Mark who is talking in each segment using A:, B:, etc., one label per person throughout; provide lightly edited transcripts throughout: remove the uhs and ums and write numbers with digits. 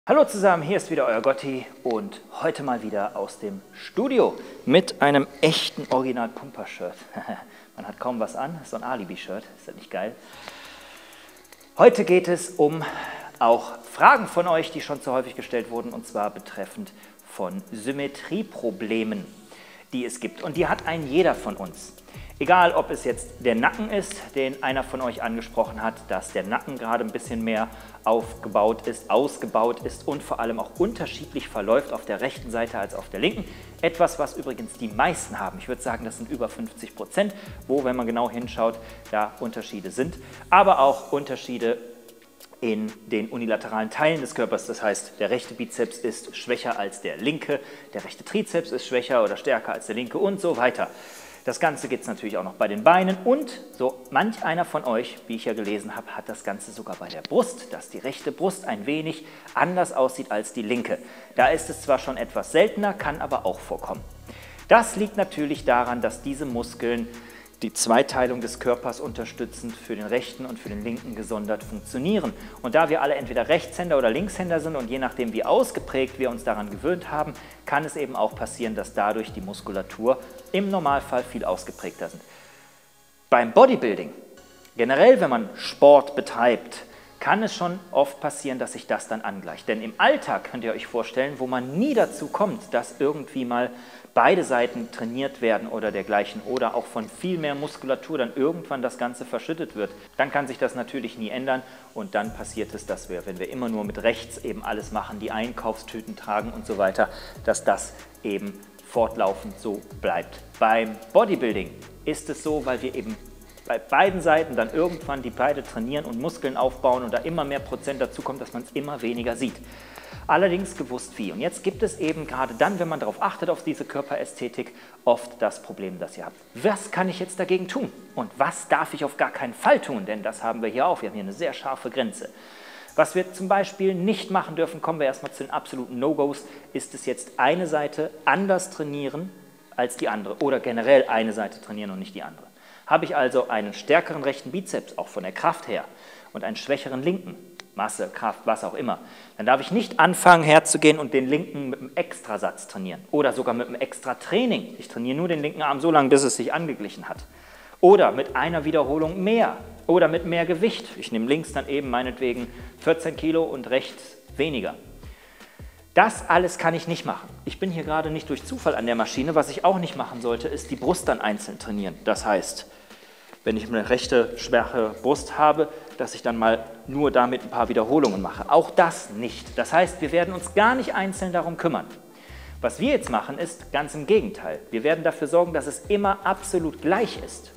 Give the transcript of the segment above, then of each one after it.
A: Hallo zusammen, hier ist wieder euer Gotti und heute mal wieder aus dem Studio mit einem echten Original-Pumper-Shirt. Man hat kaum was an, so ein Alibi-Shirt, ist das nicht geil? Heute geht es um auch Fragen von euch, die schon zu häufig gestellt wurden, und zwar betreffend von Symmetrieproblemen, die es gibt. Und die hat ein jeder von uns. Egal, ob es jetzt der Nacken ist, den einer von euch angesprochen hat, dass der Nacken gerade ein bisschen mehr aufgebaut ist, ausgebaut ist und vor allem auch unterschiedlich verläuft auf der rechten Seite als auf der linken. Etwas, was übrigens die meisten haben. Ich würde sagen, das sind über 50%, wo, wenn man genau hinschaut, da Unterschiede sind. Aber auch Unterschiede in den unilateralen Teilen des Körpers. Das heißt, der rechte Bizeps ist schwächer als der linke, der rechte Trizeps ist schwächer oder stärker als der linke und so weiter. Das Ganze gibt es natürlich auch noch bei den Beinen und so manch einer von euch, wie ich ja gelesen habe, hat das Ganze sogar bei der Brust, dass die rechte Brust ein wenig anders aussieht als die linke. Da ist es zwar schon etwas seltener, kann aber auch vorkommen. Das liegt natürlich daran, dass diese Muskeln die Zweiteilung des Körpers unterstützend für den rechten und für den linken gesondert funktionieren. Und da wir alle entweder Rechtshänder oder Linkshänder sind und je nachdem wie ausgeprägt wir uns daran gewöhnt haben, kann es eben auch passieren, dass dadurch die Muskulatur im Normalfall viel ausgeprägter sind. Beim Bodybuilding, generell wenn man Sport betreibt, kann es schon oft passieren, dass sich das dann angleicht. Denn im Alltag könnt ihr euch vorstellen, wo man nie dazu kommt, dass irgendwie mal beide Seiten trainiert werden oder dergleichen oder auch von viel mehr Muskulatur dann irgendwann das Ganze verschüttet wird, dann kann sich das natürlich nie ändern und dann passiert es, dass wir, wenn wir immer nur mit rechts eben alles machen, die Einkaufstüten tragen und so weiter, dass das eben fortlaufend so bleibt. Beim Bodybuilding ist es so, weil wir eben bei beiden Seiten dann irgendwann die beide trainieren und Muskeln aufbauen und da immer mehr Prozent dazu kommt, dass man es immer weniger sieht. Allerdings gewusst wie. Und jetzt gibt es eben gerade dann, wenn man darauf achtet, auf diese Körperästhetik, oft das Problem, das ihr habt. Was kann ich jetzt dagegen tun? Und was darf ich auf gar keinen Fall tun? Denn das haben wir hier auch. Wir haben hier eine sehr scharfe Grenze. Was wir zum Beispiel nicht machen dürfen, kommen wir erstmal zu den absoluten No-Gos, ist es jetzt eine Seite anders trainieren als die andere oder generell eine Seite trainieren und nicht die andere. Habe ich also einen stärkeren rechten Bizeps, auch von der Kraft her, und einen schwächeren linken, Masse, Kraft, was auch immer, dann darf ich nicht anfangen herzugehen und den linken mit einem Extrasatz trainieren oder sogar mit einem Extra-Training. Ich trainiere nur den linken Arm so lange, bis es sich angeglichen hat. Oder mit einer Wiederholung mehr oder mit mehr Gewicht. Ich nehme links dann eben meinetwegen 14 Kilo und rechts weniger. Das alles kann ich nicht machen. Ich bin hier gerade nicht durch Zufall an der Maschine. Was ich auch nicht machen sollte, ist die Brust dann einzeln trainieren. Das heißt, wenn ich eine rechte, schwache Brust habe, dass ich dann mal nur damit ein paar Wiederholungen mache. Auch das nicht. Das heißt, wir werden uns gar nicht einzeln darum kümmern. Was wir jetzt machen, ist ganz im Gegenteil. Wir werden dafür sorgen, dass es immer absolut gleich ist.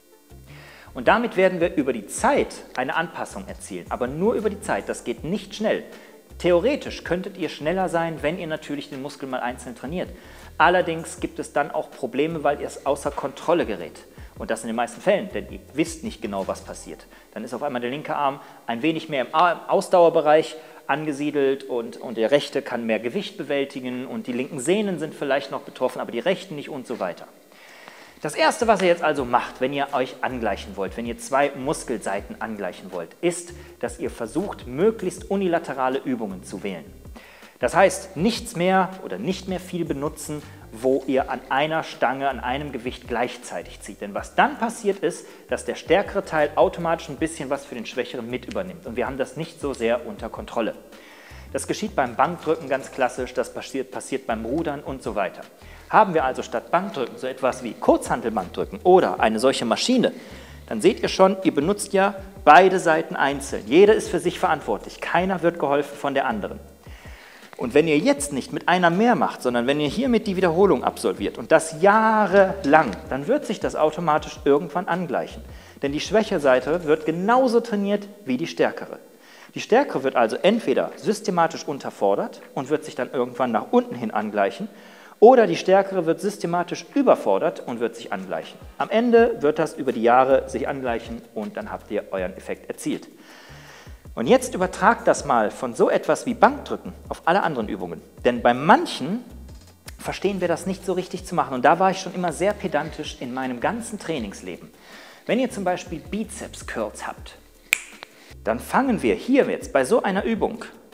A: Und damit werden wir über die Zeit eine Anpassung erzielen. Aber nur über die Zeit. Das geht nicht schnell. Theoretisch könntet ihr schneller sein, wenn ihr natürlich den Muskel mal einzeln trainiert. Allerdings gibt es dann auch Probleme, weil ihr es außer Kontrolle gerät. Und das in den meisten Fällen, denn ihr wisst nicht genau, was passiert. Dann ist auf einmal der linke Arm ein wenig mehr im Ausdauerbereich angesiedelt und der rechte kann mehr Gewicht bewältigen und die linken Sehnen sind vielleicht noch betroffen, aber die rechten nicht und so weiter. Das Erste, was ihr jetzt also macht, wenn ihr euch angleichen wollt, wenn ihr zwei Muskelseiten angleichen wollt, ist, dass ihr versucht, möglichst unilaterale Übungen zu wählen. Das heißt, nichts mehr oder nicht mehr viel benutzen, wo ihr an einer Stange, an einem Gewicht gleichzeitig zieht. Denn was dann passiert ist, dass der stärkere Teil automatisch ein bisschen was für den schwächeren mit übernimmt. Und wir haben das nicht so sehr unter Kontrolle. Das geschieht beim Bankdrücken ganz klassisch, das passiert beim Rudern und so weiter. Haben wir also statt Bankdrücken so etwas wie Kurzhantelbankdrücken oder eine solche Maschine, dann seht ihr schon, ihr benutzt ja beide Seiten einzeln. Jede ist für sich verantwortlich. Keiner wird geholfen von der anderen. Und wenn ihr jetzt nicht mit einer mehr macht, sondern wenn ihr hiermit die Wiederholung absolviert und das jahrelang, dann wird sich das automatisch irgendwann angleichen. Denn die schwächere Seite wird genauso trainiert wie die stärkere. Die stärkere wird also entweder systematisch unterfordert und wird sich dann irgendwann nach unten hin angleichen, oder die stärkere wird systematisch überfordert und wird sich angleichen. Am Ende wird das über die Jahre sich angleichen und dann habt ihr euren Effekt erzielt. Und jetzt übertragt das mal von so etwas wie Bankdrücken auf alle anderen Übungen. Denn bei manchen verstehen wir das nicht so richtig zu machen. Und da war ich schon immer sehr pedantisch in meinem ganzen Trainingsleben. Wenn ihr zum Beispiel Bizeps Curls habt, dann fangen wir hier jetzt bei so einer Übung,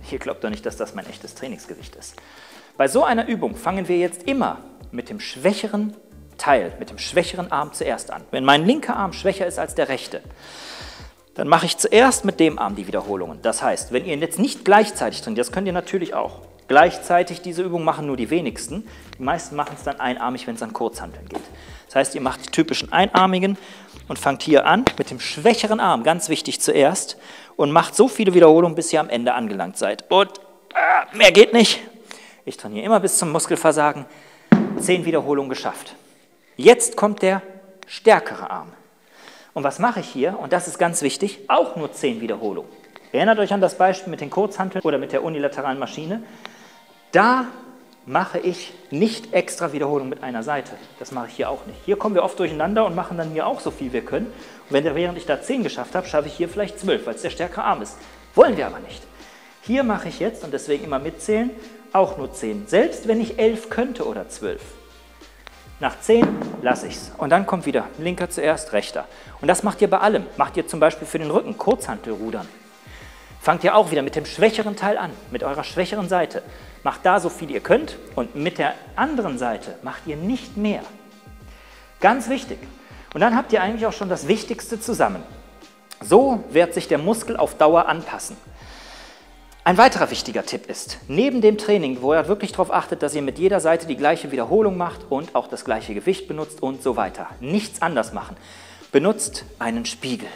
A: Ihr glaubt doch nicht, dass das mein echtes Trainingsgewicht ist. Bei so einer Übung fangen wir jetzt immer mit dem schwächeren Teil, mit dem schwächeren Arm zuerst an. Wenn mein linker Arm schwächer ist als der rechte, dann mache ich zuerst mit dem Arm die Wiederholungen. Das heißt, wenn ihr jetzt nicht gleichzeitig trainiert, das könnt ihr natürlich auch, gleichzeitig diese Übung machen nur die wenigsten. Die meisten machen es dann einarmig, wenn es an Kurzhanteln geht. Das heißt, ihr macht die typischen einarmigen und fangt hier an mit dem schwächeren Arm, ganz wichtig zuerst, und macht so viele Wiederholungen, bis ihr am Ende angelangt seid. Und mehr geht nicht. Ich trainiere immer bis zum Muskelversagen. 10 Wiederholungen geschafft. Jetzt kommt der stärkere Arm. Und was mache ich hier? Und das ist ganz wichtig, auch nur 10 Wiederholungen. Erinnert euch an das Beispiel mit den Kurzhanteln oder mit der unilateralen Maschine. Da mache ich nicht extra Wiederholungen mit einer Seite. Das mache ich hier auch nicht. Hier kommen wir oft durcheinander und machen dann hier auch so viel wir können. Und während ich da 10 geschafft habe, schaffe ich hier vielleicht 12, weil es der stärkere Arm ist. Wollen wir aber nicht. Hier mache ich jetzt, und deswegen immer mitzählen, auch nur 10. Selbst wenn ich 11 könnte oder 12. Nach 10 lasse ich es. Und dann kommt wieder linker zuerst, rechter. Und das macht ihr bei allem. Macht ihr zum Beispiel für den Rücken Kurzhantelrudern. Fangt ihr auch wieder mit dem schwächeren Teil an, mit eurer schwächeren Seite. Macht da so viel ihr könnt und mit der anderen Seite macht ihr nicht mehr. Ganz wichtig. Und dann habt ihr eigentlich auch schon das Wichtigste zusammen. So wird sich der Muskel auf Dauer anpassen. Ein weiterer wichtiger Tipp ist, neben dem Training, wo ihr wirklich darauf achtet, dass ihr mit jeder Seite die gleiche Wiederholung macht und auch das gleiche Gewicht benutzt und so weiter, nichts anders machen, benutzt einen Spiegel.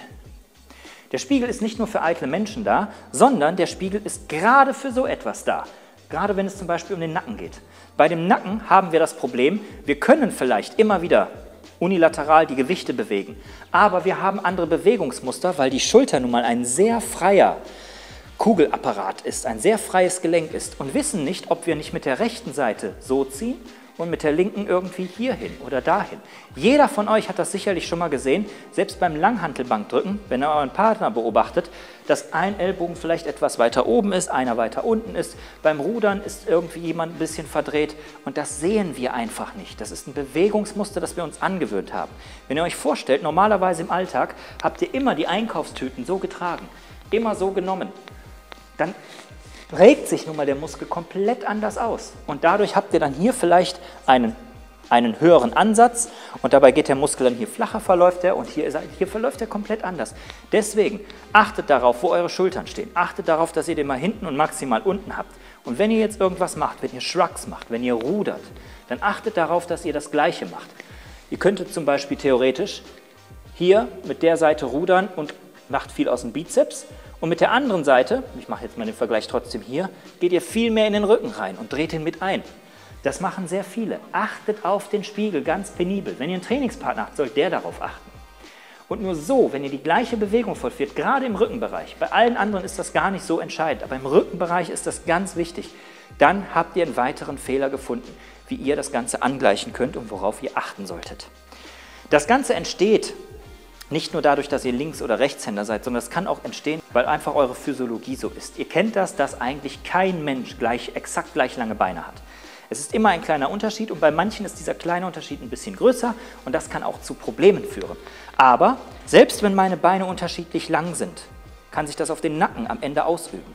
A: Der Spiegel ist nicht nur für eitle Menschen da, sondern der Spiegel ist gerade für so etwas da. Gerade wenn es zum Beispiel um den Nacken geht. Bei dem Nacken haben wir das Problem, wir können vielleicht immer wieder unilateral die Gewichte bewegen, aber wir haben andere Bewegungsmuster, weil die Schulter nun mal ein sehr freier Kugelapparat ist, ein sehr freies Gelenk ist und wissen nicht, ob wir nicht mit der rechten Seite so ziehen und mit der linken irgendwie hierhin oder dahin. Jeder von euch hat das sicherlich schon mal gesehen, selbst beim Langhantelbankdrücken, wenn ihr euren Partner beobachtet, dass ein Ellbogen vielleicht etwas weiter oben ist, einer weiter unten ist. Beim Rudern ist irgendwie jemand ein bisschen verdreht und das sehen wir einfach nicht. Das ist ein Bewegungsmuster, das wir uns angewöhnt haben. Wenn ihr euch vorstellt, normalerweise im Alltag habt ihr immer die Einkaufstüten so getragen, immer so genommen. Dann regt sich nun mal der Muskel komplett anders aus. Und dadurch habt ihr dann hier vielleicht einen höheren Ansatz und dabei geht der Muskel dann hier flacher, verläuft er und hier verläuft er komplett anders. Deswegen achtet darauf, wo eure Schultern stehen. Achtet darauf, dass ihr den mal hinten und maximal unten habt. Und wenn ihr jetzt irgendwas macht, wenn ihr Shrugs macht, wenn ihr rudert, dann achtet darauf, dass ihr das Gleiche macht. Ihr könntet zum Beispiel theoretisch hier mit der Seite rudern und macht viel aus dem Bizeps. Und mit der anderen Seite, ich mache jetzt mal den Vergleich trotzdem hier, geht ihr viel mehr in den Rücken rein und dreht ihn mit ein. Das machen sehr viele. Achtet auf den Spiegel, ganz penibel. Wenn ihr einen Trainingspartner habt, sollt der darauf achten. Und nur so, wenn ihr die gleiche Bewegung vollführt, gerade im Rückenbereich, bei allen anderen ist das gar nicht so entscheidend, aber im Rückenbereich ist das ganz wichtig, dann habt ihr einen weiteren Fehler gefunden, wie ihr das Ganze angleichen könnt und worauf ihr achten solltet. Das Ganze entsteht nicht nur dadurch, dass ihr Links- oder Rechtshänder seid, sondern es kann auch entstehen, weil einfach eure Physiologie so ist. Ihr kennt das, dass eigentlich kein Mensch exakt gleich lange Beine hat. Es ist immer ein kleiner Unterschied und bei manchen ist dieser kleine Unterschied ein bisschen größer und das kann auch zu Problemen führen. Aber selbst wenn meine Beine unterschiedlich lang sind, kann sich das auf den Nacken am Ende ausüben.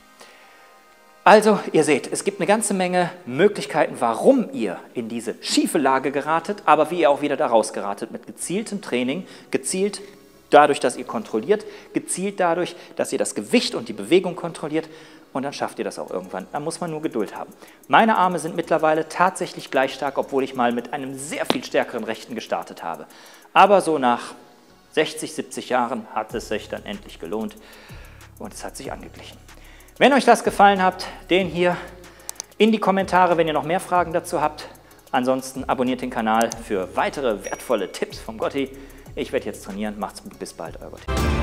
A: Also, ihr seht, es gibt eine ganze Menge Möglichkeiten, warum ihr in diese schiefe Lage geratet, aber wie ihr auch wieder da raus geratet mit gezieltem Training, gezielt dadurch, dass ihr kontrolliert, gezielt dadurch, dass ihr das Gewicht und die Bewegung kontrolliert und dann schafft ihr das auch irgendwann. Da muss man nur Geduld haben. Meine Arme sind mittlerweile tatsächlich gleich stark, obwohl ich mal mit einem sehr viel stärkeren rechten gestartet habe. Aber so nach 60, 70 Jahren hat es sich dann endlich gelohnt und es hat sich angeglichen. Wenn euch das gefallen hat, den hier in die Kommentare, wenn ihr noch mehr Fragen dazu habt. Ansonsten abonniert den Kanal für weitere wertvolle Tipps vom Gotti. Ich werde jetzt trainieren. Macht's gut, bis bald, euer Gotti.